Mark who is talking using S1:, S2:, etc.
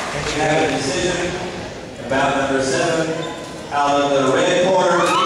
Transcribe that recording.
S1: We have a decision about number 7 out of the red corner.